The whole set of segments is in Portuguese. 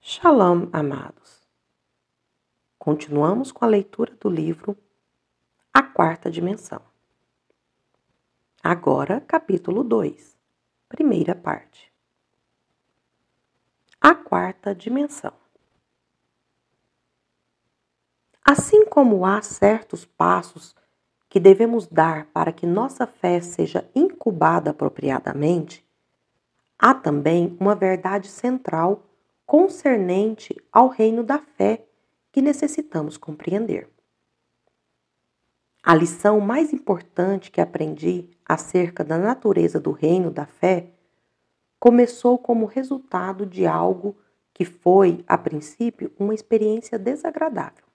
Shalom, amados. Continuamos com a leitura do livro A Quarta Dimensão. Agora, capítulo 2, primeira parte. A Quarta Dimensão. Assim como há certos passos que devemos dar para que nossa fé seja incubada apropriadamente, há também uma verdade central concernente ao reino da fé que necessitamos compreender. A lição mais importante que aprendi acerca da natureza do reino da fé começou como resultado de algo que foi, a princípio, uma experiência desagradável.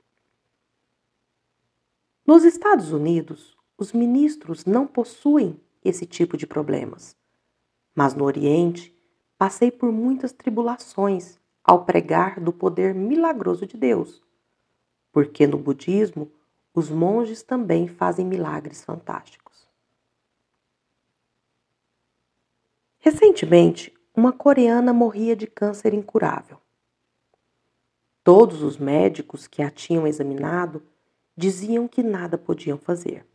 Nos Estados Unidos, os ministros não possuem esse tipo de problemas, mas no Oriente, passei por muitas tribulações ao pregar do poder milagroso de Deus, porque no budismo, os monges também fazem milagres fantásticos. Recentemente, uma coreana morria de câncer incurável. Todos os médicos que a tinham examinado diziam que nada podiam fazer.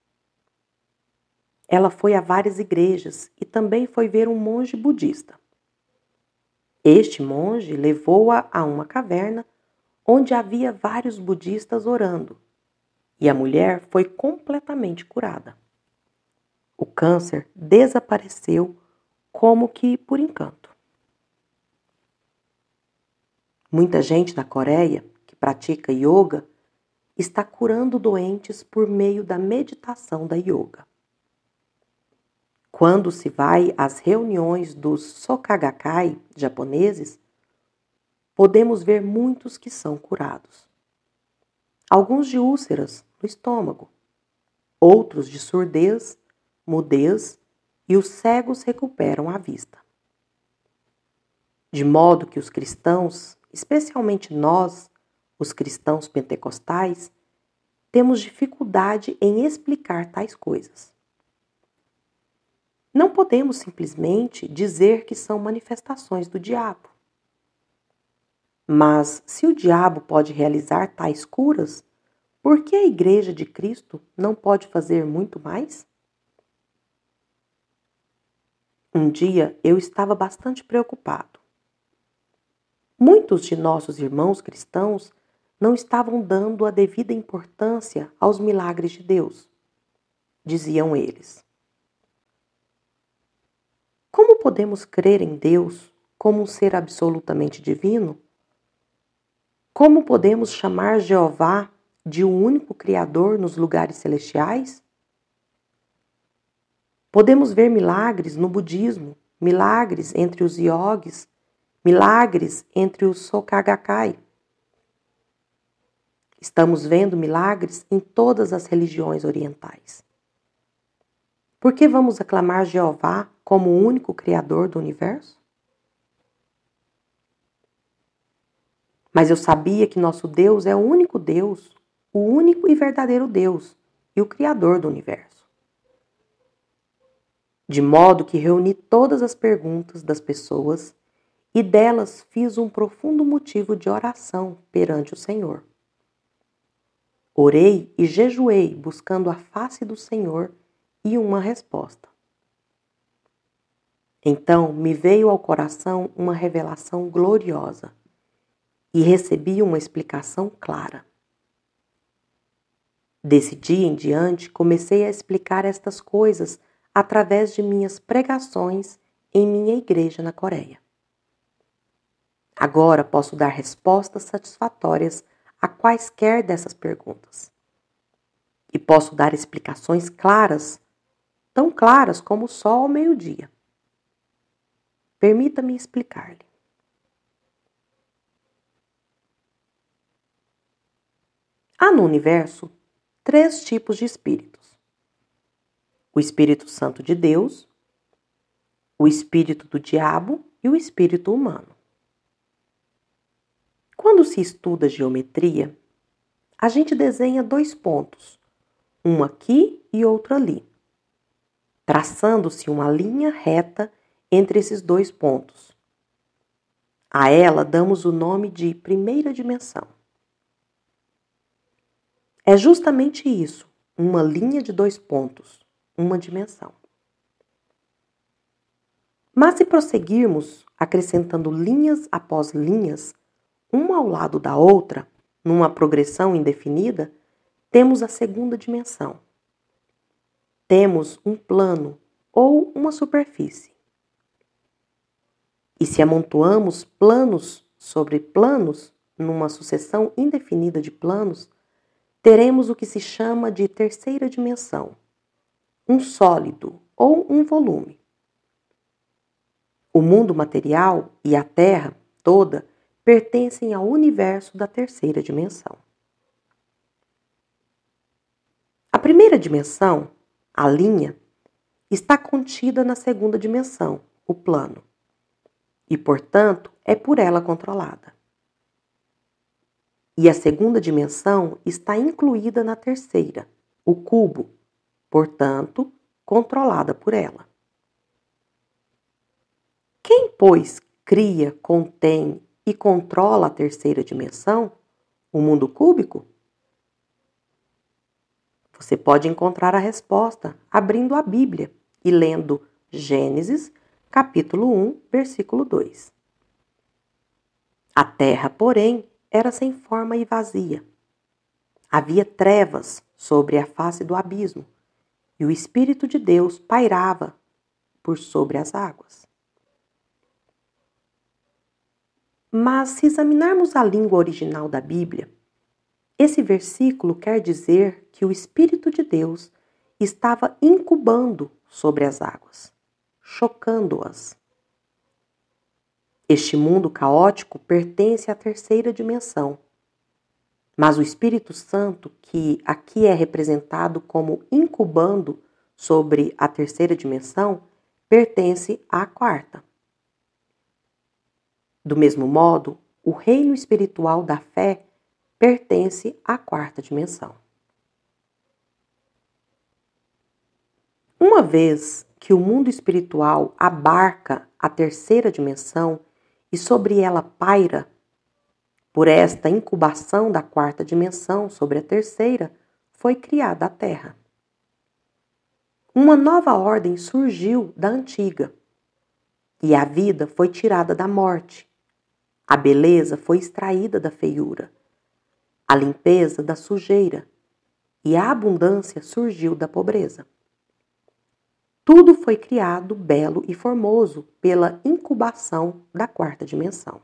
Ela foi a várias igrejas e também foi ver um monge budista. Este monge levou-a a uma caverna onde havia vários budistas orando, e a mulher foi completamente curada. O câncer desapareceu como que por encanto. Muita gente na Coreia que pratica yoga está curando doentes por meio da meditação da yoga. Quando se vai às reuniões dos Soka-gakkai japoneses, podemos ver muitos que são curados. Alguns de úlceras no estômago, outros de surdez, mudez, e os cegos recuperam a vista. De modo que os cristãos, especialmente nós, os cristãos pentecostais, temos dificuldade em explicar tais coisas. Não podemos simplesmente dizer que são manifestações do diabo. Mas, se o diabo pode realizar tais curas, por que a Igreja de Cristo não pode fazer muito mais? Um dia eu estava bastante preocupado. Muitos de nossos irmãos cristãos não estavam dando a devida importância aos milagres de Deus, diziam eles. Como podemos crer em Deus como um ser absolutamente divino? Como podemos chamar Jeová de um único Criador nos lugares celestiais? Podemos ver milagres no budismo, milagres entre os yogis, milagres entre os Soka-gakkai. Estamos vendo milagres em todas as religiões orientais. Por que vamos aclamar Jeová como o único Criador do universo? Mas eu sabia que nosso Deus é o único Deus, o único e verdadeiro Deus e o Criador do universo. De modo que reuni todas as perguntas das pessoas e delas fiz um profundo motivo de oração perante o Senhor. Orei e jejuei buscando a face do Senhor e uma resposta. Então me veio ao coração uma revelação gloriosa e recebi uma explicação clara. Desse dia em diante, comecei a explicar estas coisas através de minhas pregações em minha igreja na Coreia. Agora posso dar respostas satisfatórias a quaisquer dessas perguntas. E posso dar explicações claras, tão claras como o sol ao meio-dia. Permita-me explicar-lhe. Há no universo 3 tipos de espíritos: o Espírito Santo de Deus, o espírito do diabo e o espírito humano. Quando se estuda geometria, a gente desenha 2 pontos, um aqui e outro ali, traçando-se uma linha reta entre esses 2 pontos. A ela damos o nome de primeira dimensão. É justamente isso, uma linha de 2 pontos, uma dimensão. Mas se prosseguirmos acrescentando linhas após linhas, uma ao lado da outra, numa progressão indefinida, temos a segunda dimensão. Temos um plano ou uma superfície. E se amontoamos planos sobre planos, numa sucessão indefinida de planos, teremos o que se chama de terceira dimensão, um sólido ou um volume. O mundo material e a Terra toda pertencem ao universo da terceira dimensão. A primeira dimensão, a linha, está contida na segunda dimensão, o plano, e, portanto, é por ela controlada. E a segunda dimensão está incluída na terceira, o cubo, portanto, controlada por ela. Quem, pois, cria, contém e controla a terceira dimensão, o mundo cúbico? Você pode encontrar a resposta abrindo a Bíblia e lendo Gênesis, capítulo 1, versículo 2. A terra, porém, era sem forma e vazia. Havia trevas sobre a face do abismo, e o Espírito de Deus pairava por sobre as águas. Mas, se examinarmos a língua original da Bíblia, esse versículo quer dizer que o Espírito de Deus estava incubando sobre as águas, chocando-as. Este mundo caótico pertence à terceira dimensão, mas o Espírito Santo, que aqui é representado como incubando sobre a terceira dimensão, pertence à quarta. Do mesmo modo, o reino espiritual da fé pertence à quarta dimensão. Uma vez que o mundo espiritual abarca a terceira dimensão e sobre ela paira, por esta incubação da quarta dimensão sobre a terceira, foi criada a Terra. Uma nova ordem surgiu da antiga, e a vida foi tirada da morte, a beleza foi extraída da feiura, a limpeza da sujeira, e a abundância surgiu da pobreza. Tudo foi criado belo e formoso pela incubação da quarta dimensão.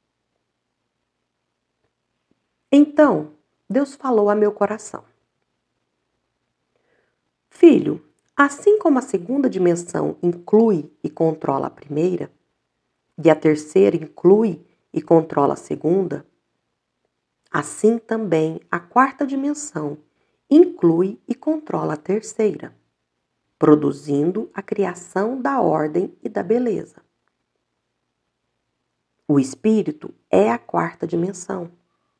Então, Deus falou a meu coração: Filho, assim como a segunda dimensão inclui e controla a primeira, e a terceira inclui e controla a segunda, assim também a quarta dimensão inclui e controla a terceira, produzindo a criação da ordem e da beleza. O espírito é a quarta dimensão.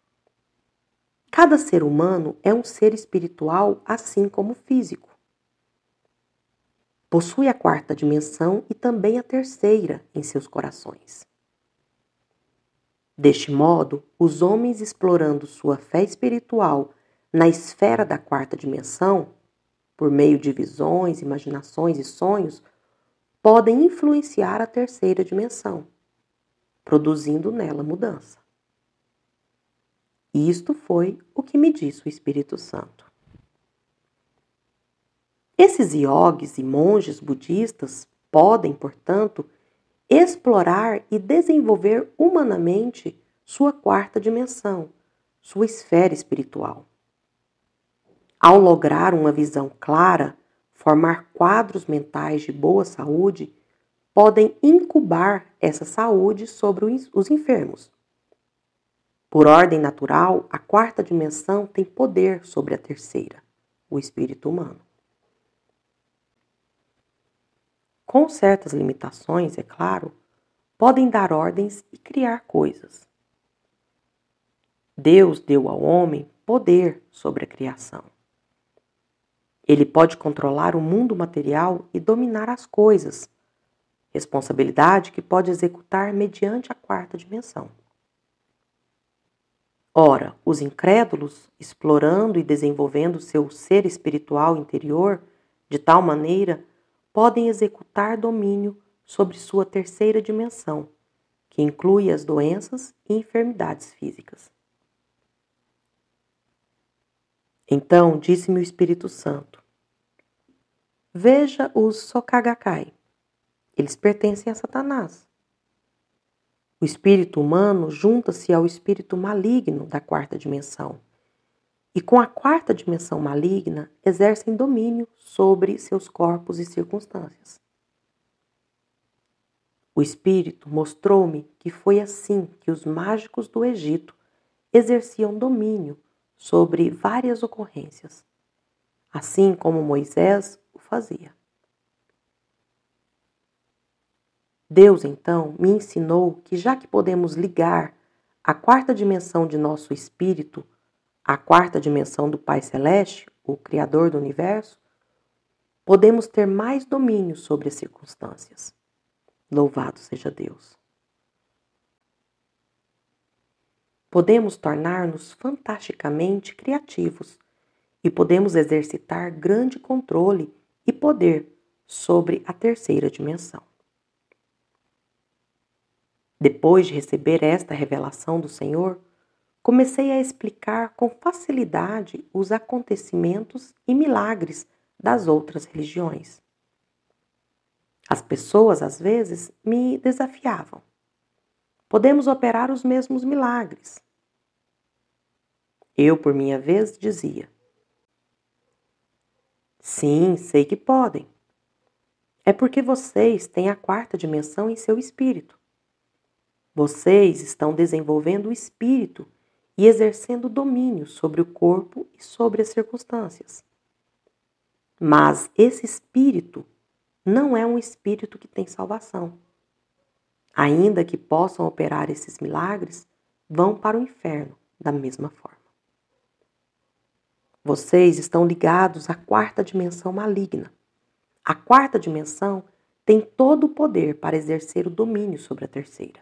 Cada ser humano é um ser espiritual, assim como físico. Possui a quarta dimensão e também a terceira em seus corações. Deste modo, os homens explorando sua fé espiritual na esfera da quarta dimensão, por meio de visões, imaginações e sonhos, podem influenciar a terceira dimensão, produzindo nela mudança. E isto foi o que me disse o Espírito Santo. Esses iogues e monges budistas podem, portanto, explorar e desenvolver humanamente sua quarta dimensão, sua esfera espiritual. Ao lograr uma visão clara, formar quadros mentais de boa saúde, podem incubar essa saúde sobre os enfermos. Por ordem natural, a quarta dimensão tem poder sobre a terceira, o espírito humano. Com certas limitações, é claro, podem dar ordens e criar coisas. Deus deu ao homem poder sobre a criação. Ele pode controlar o mundo material e dominar as coisas, responsabilidade que pode executar mediante a quarta dimensão. Ora, os incrédulos, explorando e desenvolvendo seu ser espiritual interior de tal maneira, podem executar domínio sobre sua terceira dimensão, que inclui as doenças e enfermidades físicas. Então disse-me o Espírito Santo: veja os Sokagakai. Eles pertencem a Satanás. O espírito humano junta-se ao espírito maligno da quarta dimensão, e com a quarta dimensão maligna exercem domínio sobre seus corpos e circunstâncias. O espírito mostrou-me que foi assim que os mágicos do Egito exerciam domínio sobre várias ocorrências, assim como Moisés o fazia. Deus, então, me ensinou que já que podemos ligar a quarta dimensão de nosso espírito à quarta dimensão do Pai Celeste, o Criador do Universo, podemos ter mais domínio sobre as circunstâncias. Louvado seja Deus! Podemos tornar-nos fantasticamente criativos e podemos exercitar grande controle e poder sobre a terceira dimensão. Depois de receber esta revelação do Senhor, comecei a explicar com facilidade os acontecimentos e milagres das outras religiões. As pessoas, às vezes, me desafiavam. Podemos operar os mesmos milagres. Eu, por minha vez, dizia: sim, sei que podem. É porque vocês têm a quarta dimensão em seu espírito. Vocês estão desenvolvendo o espírito e exercendo domínio sobre o corpo e sobre as circunstâncias. Mas esse espírito não é um espírito que tem salvação. Ainda que possam operar esses milagres, vão para o inferno da mesma forma. Vocês estão ligados à quarta dimensão maligna. A quarta dimensão tem todo o poder para exercer o domínio sobre a terceira.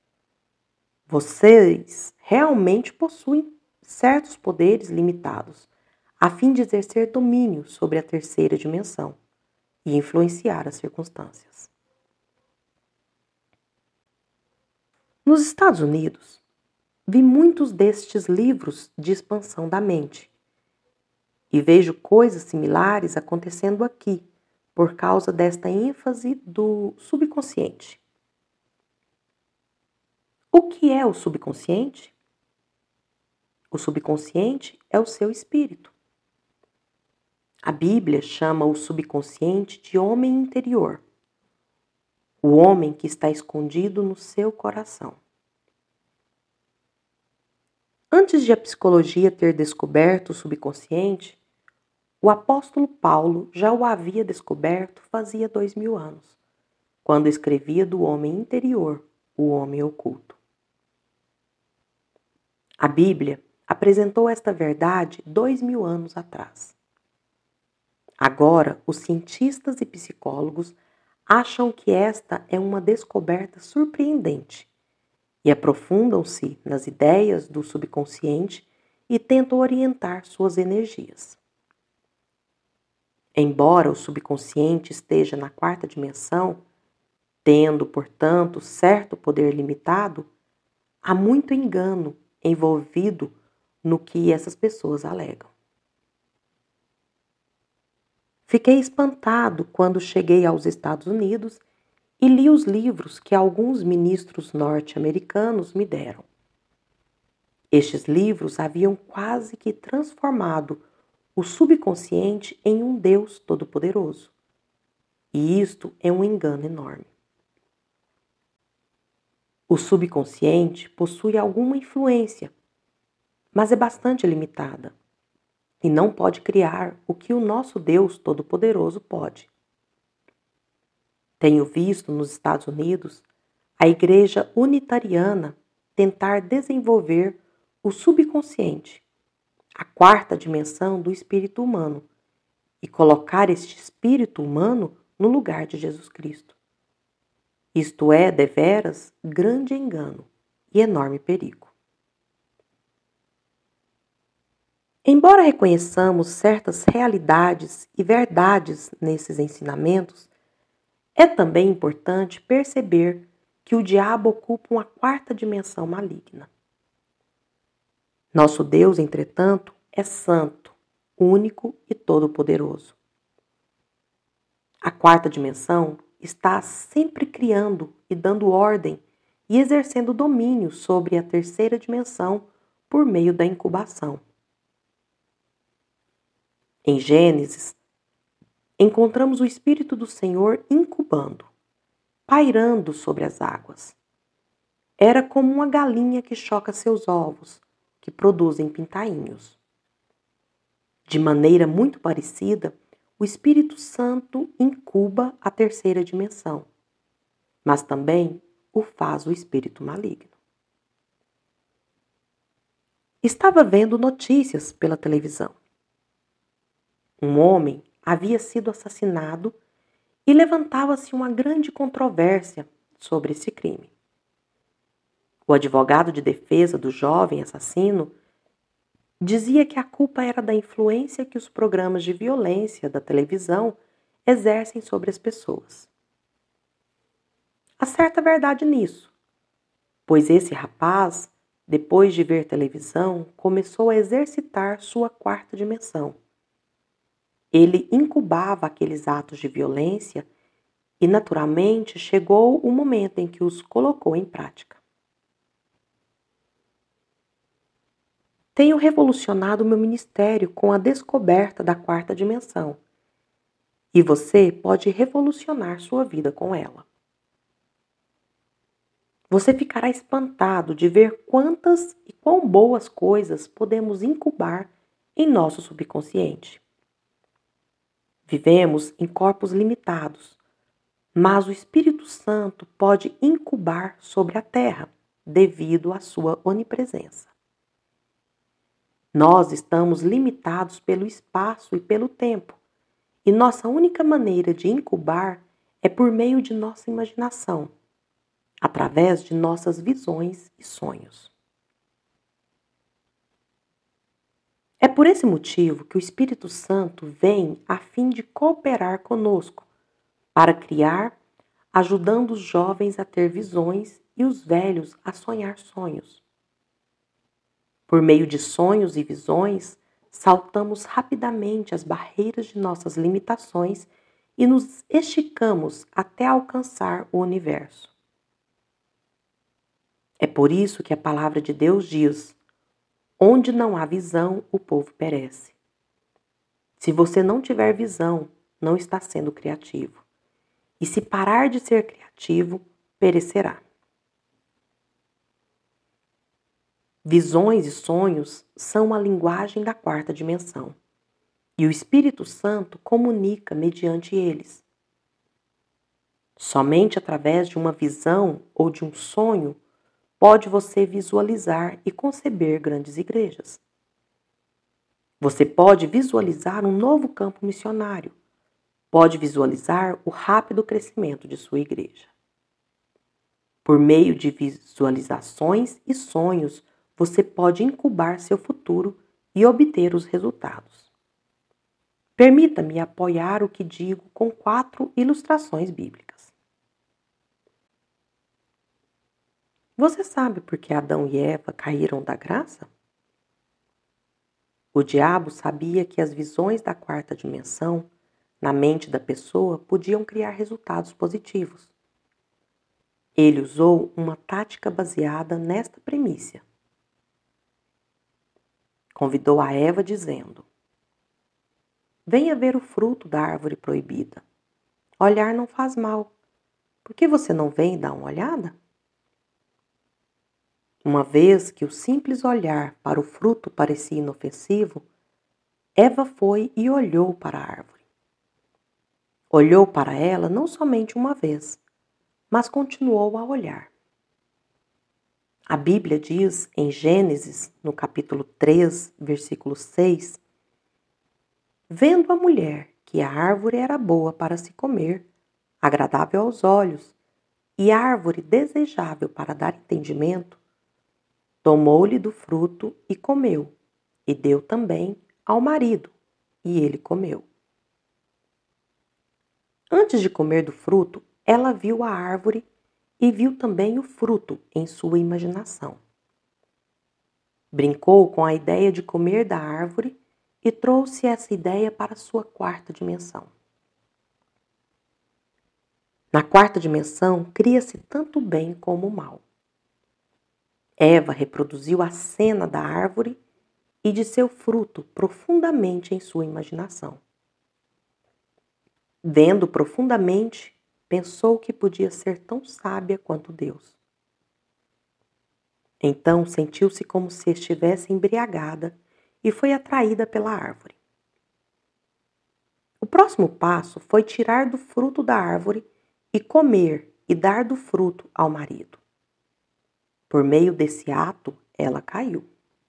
Vocês realmente possuem certos poderes limitados, a fim de exercer domínio sobre a terceira dimensão e influenciar as circunstâncias. Nos Estados Unidos, vi muitos destes livros de expansão da mente e vejo coisas similares acontecendo aqui por causa desta ênfase do subconsciente. O que é o subconsciente? O subconsciente é o seu espírito. A Bíblia chama o subconsciente de homem interior, o homem que está escondido no seu coração. Antes de a psicologia ter descoberto o subconsciente, o apóstolo Paulo já o havia descoberto fazia 2000 anos, quando escrevia do homem interior, o homem oculto. A Bíblia apresentou esta verdade 2000 anos atrás. Agora, os cientistas e psicólogos acham que esta é uma descoberta surpreendente e aprofundam-se nas ideias do subconsciente e tentam orientar suas energias. Embora o subconsciente esteja na quarta dimensão, tendo, portanto, certo poder limitado, há muito engano envolvido no que essas pessoas alegam. Fiquei espantado quando cheguei aos Estados Unidos e li os livros que alguns ministros norte-americanos me deram. Estes livros haviam quase que transformado o subconsciente em um Deus todo-poderoso. E isto é um engano enorme. O subconsciente possui alguma influência, mas é bastante limitada e não pode criar o que o nosso Deus Todo-Poderoso pode. Tenho visto nos Estados Unidos a Igreja Unitariana tentar desenvolver o subconsciente, a quarta dimensão do espírito humano, e colocar este espírito humano no lugar de Jesus Cristo. Isto é, deveras, grande engano e enorme perigo. Embora reconheçamos certas realidades e verdades nesses ensinamentos, é também importante perceber que o diabo ocupa uma quarta dimensão maligna. Nosso Deus, entretanto, é santo, único e todo-poderoso. A quarta dimensão está sempre criando e dando ordem e exercendo domínio sobre a terceira dimensão por meio da incubação. Em Gênesis, encontramos o Espírito do Senhor incubando, pairando sobre as águas. Era como uma galinha que choca seus ovos, que produzem pintainhos. De maneira muito parecida, o Espírito Santo incuba a terceira dimensão, mas também o faz o espírito maligno. Estava vendo notícias pela televisão. Um homem havia sido assassinado e levantava-se uma grande controvérsia sobre esse crime. O advogado de defesa do jovem assassino dizia que a culpa era da influência que os programas de violência da televisão exercem sobre as pessoas. Há certa verdade nisso, pois esse rapaz, depois de ver televisão, começou a exercitar sua quarta dimensão. Ele incubava aqueles atos de violência e, naturalmente, chegou o momento em que os colocou em prática. Tenho revolucionado meu ministério com a descoberta da quarta dimensão, e você pode revolucionar sua vida com ela. Você ficará espantado de ver quantas e quão boas coisas podemos incubar em nosso subconsciente. Vivemos em corpos limitados, mas o Espírito Santo pode incubar sobre a terra devido à sua onipresença. Nós estamos limitados pelo espaço e pelo tempo, e nossa única maneira de incubar é por meio de nossa imaginação, através de nossas visões e sonhos. É por esse motivo que o Espírito Santo vem a fim de cooperar conosco, para criar, ajudando os jovens a ter visões e os velhos a sonhar sonhos. Por meio de sonhos e visões, saltamos rapidamente as barreiras de nossas limitações e nos esticamos até alcançar o universo. É por isso que a palavra de Deus diz: onde não há visão, o povo perece. Se você não tiver visão, não está sendo criativo. E se parar de ser criativo, perecerá. Visões e sonhos são a linguagem da quarta dimensão, e o Espírito Santo comunica mediante eles. Somente através de uma visão ou de um sonho pode você visualizar e conceber grandes igrejas. Você pode visualizar um novo campo missionário, pode visualizar o rápido crescimento de sua igreja. Por meio de visualizações e sonhos, você pode incubar seu futuro e obter os resultados. Permita-me apoiar o que digo com 4 ilustrações bíblicas. Você sabe por que Adão e Eva caíram da graça? O diabo sabia que as visões da quarta dimensão, na mente da pessoa, podiam criar resultados positivos. Ele usou uma tática baseada nesta premissa. Convidou a Eva dizendo: venha ver o fruto da árvore proibida. Olhar não faz mal. Por que você não vem dar uma olhada? Uma vez que o simples olhar para o fruto parecia inofensivo, Eva foi e olhou para a árvore. Olhou para ela não somente uma vez, mas continuou a olhar. A Bíblia diz em Gênesis, no capítulo 3, versículo 6, vendo a mulher que a árvore era boa para se comer, agradável aos olhos, e árvore desejável para dar entendimento, tomou-lhe do fruto e comeu, e deu também ao marido, e ele comeu. Antes de comer do fruto, ela viu a árvore e viu também o fruto em sua imaginação. Brincou com a ideia de comer da árvore e trouxe essa ideia para sua quarta dimensão. Na quarta dimensão, cria-se tanto o bem como o mal. Eva reproduziu a cena da árvore e de seu fruto profundamente em sua imaginação. Vendo profundamente, pensou que podia ser tão sábia quanto Deus. Então sentiu-se como se estivesse embriagada e foi atraída pela árvore. O próximo passo foi tirar do fruto da árvore e comer e dar do fruto ao marido. Por meio desse ato, ela caiu.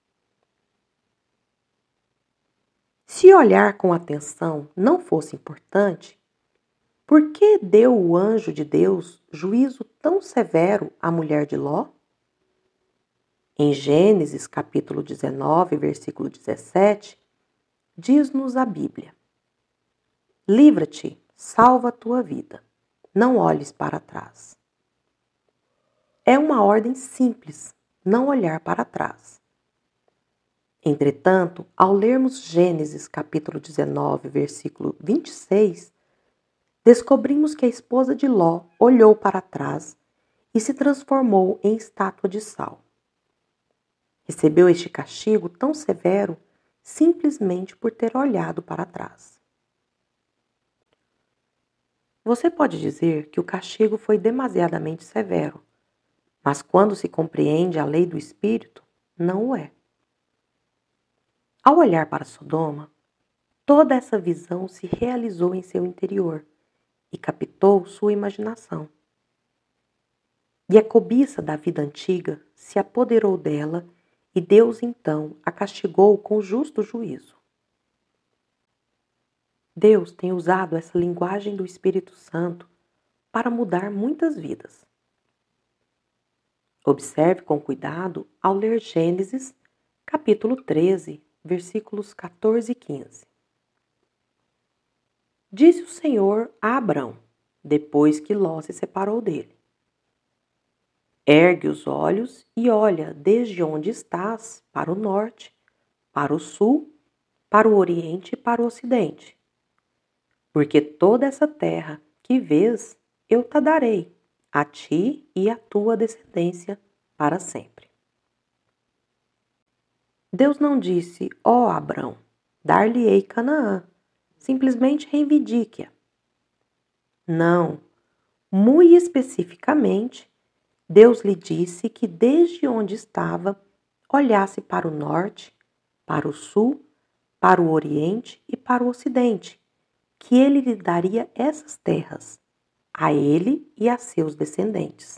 Se olhar com atenção não fosse importante, por que deu o anjo de Deus juízo tão severo à mulher de Ló? Em Gênesis capítulo 19, versículo 17, diz-nos a Bíblia: livra-te, salva a tua vida, não olhes para trás. É uma ordem simples, não olhar para trás. Entretanto, ao lermos Gênesis capítulo 19, versículo 26, descobrimos que a esposa de Ló olhou para trás e se transformou em estátua de sal. Recebeu este castigo tão severo simplesmente por ter olhado para trás. Você pode dizer que o castigo foi demasiadamente severo, mas quando se compreende a lei do Espírito, não o é. Ao olhar para Sodoma, toda essa visão se realizou em seu interior e captou sua imaginação. E a cobiça da vida antiga se apoderou dela e Deus então a castigou com justo juízo. Deus tem usado essa linguagem do Espírito Santo para mudar muitas vidas. Observe com cuidado ao ler Gênesis, capítulo 13, versículos 14 e 15. Disse o Senhor a Abrão, depois que Ló se separou dele: ergue os olhos e olha desde onde estás para o norte, para o sul, para o oriente e para o ocidente. Porque toda essa terra que vês, eu te darei, a ti e à tua descendência para sempre. Deus não disse: ó Abrão, dar-lhe-ei Canaã, simplesmente reivindique-a. Não, muito especificamente, Deus lhe disse que desde onde estava, olhasse para o norte, para o sul, para o oriente e para o ocidente, que ele lhe daria essas terras, a ele e a seus descendentes.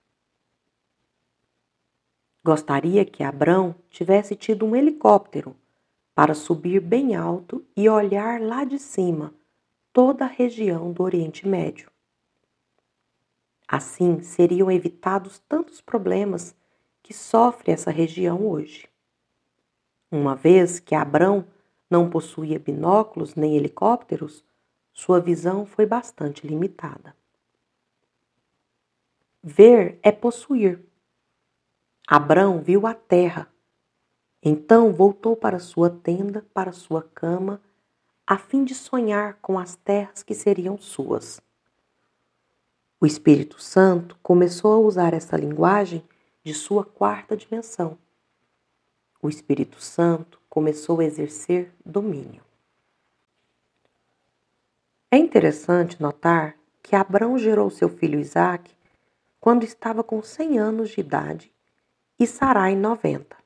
Gostaria que Abrão tivesse tido um helicóptero para subir bem alto e olhar lá de cima toda a região do Oriente Médio. Assim seriam evitados tantos problemas que sofre essa região hoje. Uma vez que Abrão não possuía binóculos nem helicópteros, sua visão foi bastante limitada. Ver é possuir. Abrão viu a terra. Então voltou para sua tenda, para sua cama, a fim de sonhar com as terras que seriam suas. O Espírito Santo começou a usar essa linguagem de sua quarta dimensão. O Espírito Santo começou a exercer domínio. É interessante notar que Abrão gerou seu filho Isaque quando estava com 100 anos de idade e Sarai 90.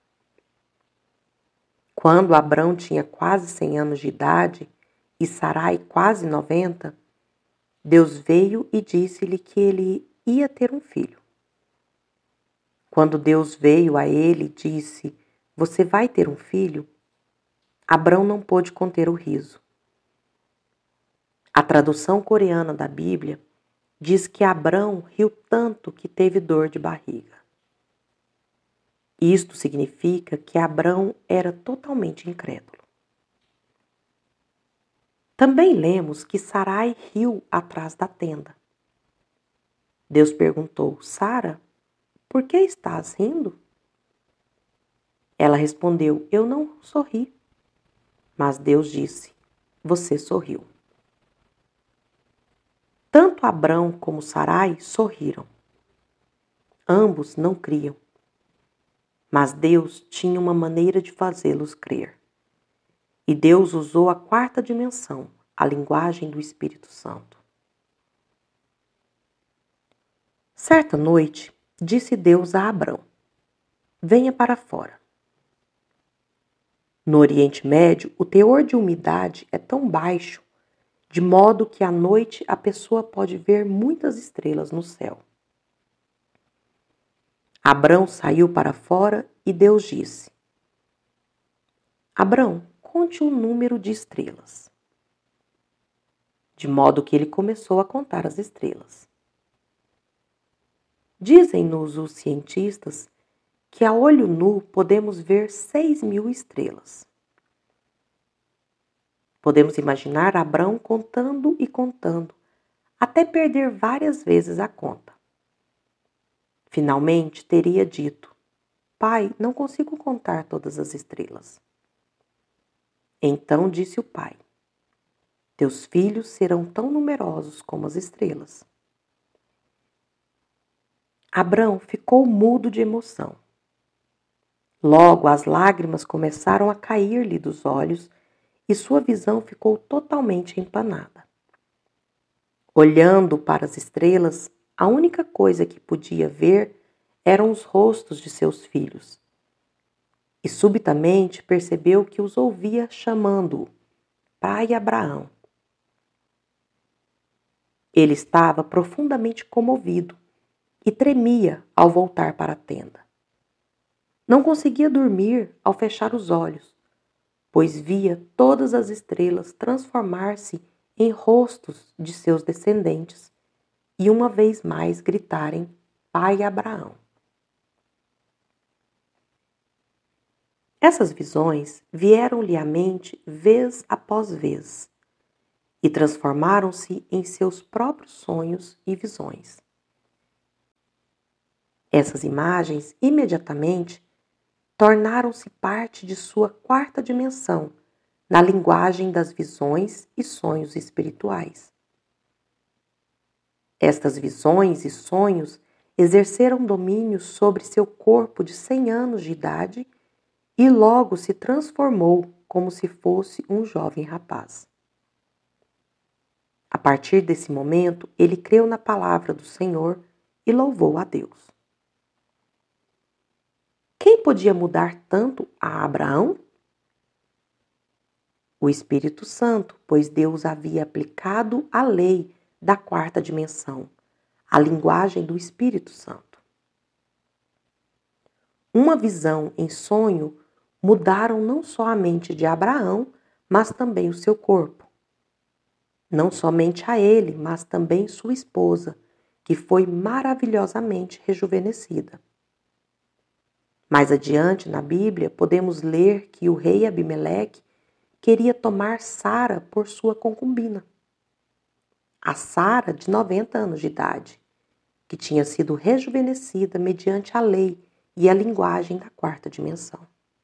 Quando Abrão tinha quase 100 anos de idade e Sarai quase 90, Deus veio e disse-lhe que ele ia ter um filho. Quando Deus veio a ele e disse: você vai ter um filho, Abrão não pôde conter o riso. A tradução coreana da Bíblia diz que Abrão riu tanto que teve dor de barriga. Isto significa que Abrão era totalmente incrédulo. Também lemos que Sarai riu atrás da tenda. Deus perguntou: Sara, por que estás rindo? Ela respondeu: Eu não sorri. Mas Deus disse: Você sorriu. Tanto Abrão como Sarai sorriram. Ambos não criam. Mas Deus tinha uma maneira de fazê-los crer. E Deus usou a quarta dimensão, a linguagem do Espírito Santo. Certa noite, disse Deus a Abrão: Venha para fora. No Oriente Médio, o teor de umidade é tão baixo, de modo que à noite a pessoa pode ver muitas estrelas no céu. Abrão saiu para fora e Deus disse: Abrão, conte o número de estrelas. De modo que ele começou a contar as estrelas. Dizem-nos os cientistas que a olho nu podemos ver 6.000 estrelas. Podemos imaginar Abrão contando e contando, até perder várias vezes a conta. Finalmente teria dito: Pai, não consigo contar todas as estrelas. Então disse o pai: Teus filhos serão tão numerosos como as estrelas. Abrão ficou mudo de emoção. Logo as lágrimas começaram a cair-lhe dos olhos e sua visão ficou totalmente empanada. Olhando para as estrelas, a única coisa que podia ver eram os rostos de seus filhos. E subitamente percebeu que os ouvia chamando-o: Pai Abraão. Ele estava profundamente comovido e tremia ao voltar para a tenda. Não conseguia dormir ao fechar os olhos, pois via todas as estrelas transformar-se em rostos de seus descendentes e uma vez mais gritarem: Pai Abraão. Essas visões vieram-lhe à mente vez após vez e transformaram-se em seus próprios sonhos e visões. Essas imagens imediatamente tornaram-se parte de sua quarta dimensão, na linguagem das visões e sonhos espirituais. Estas visões e sonhos exerceram domínio sobre seu corpo de 100 anos de idade e logo se transformou como se fosse um jovem rapaz. A partir desse momento, ele creu na palavra do Senhor e louvou a Deus. Quem podia mudar tanto a Abraão? O Espírito Santo, pois Deus havia aplicado a lei da quarta dimensão, a linguagem do Espírito Santo. Uma visão em sonho mudaram não só a mente de Abraão, mas também o seu corpo. Não somente a ele, mas também sua esposa, que foi maravilhosamente rejuvenescida. Mais adiante na Bíblia, podemos ler que o rei Abimeleque queria tomar Sara por sua concubina. A Sara, de 90 anos de idade, que tinha sido rejuvenescida mediante a lei e a linguagem da quarta dimensão.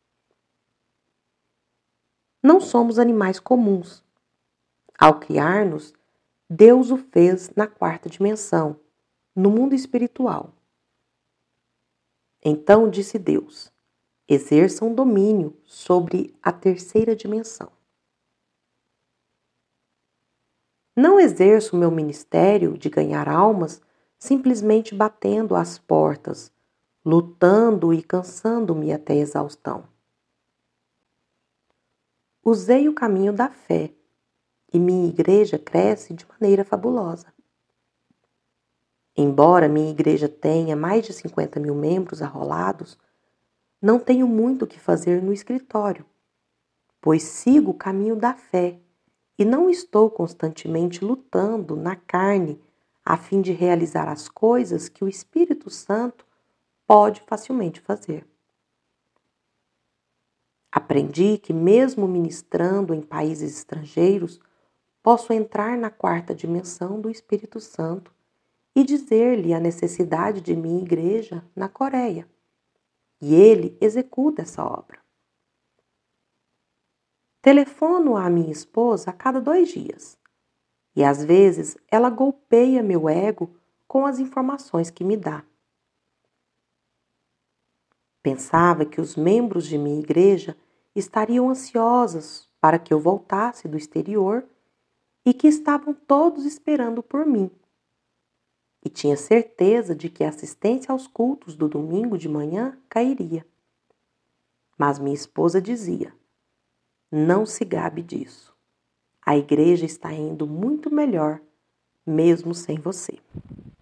Não somos animais comuns. Ao criar-nos, Deus o fez na quarta dimensão, no mundo espiritual. Então disse Deus: exerçam domínio sobre a terceira dimensão. Não exerço o meu ministério de ganhar almas simplesmente batendo às portas, lutando e cansando-me até exaustão. Usei o caminho da fé e minha igreja cresce de maneira fabulosa. Embora minha igreja tenha mais de 50.000 membros arrolados, não tenho muito o que fazer no escritório, pois sigo o caminho da fé e não estou constantemente lutando na carne a fim de realizar as coisas que o Espírito Santo pode facilmente fazer. Aprendi que, mesmo ministrando em países estrangeiros, posso entrar na quarta dimensão do Espírito Santo e dizer-lhe a necessidade de minha igreja na Coreia. E ele executa essa obra. Telefono à minha esposa a cada 2 dias. E às vezes ela golpeia meu ego com as informações que me dá. Pensava que os membros de minha igreja estariam ansiosos para que eu voltasse do exterior e que estavam todos esperando por mim. E tinha certeza de que a assistência aos cultos do domingo de manhã cairia. Mas minha esposa dizia: não se gabe disso. A igreja está indo muito melhor, mesmo sem você.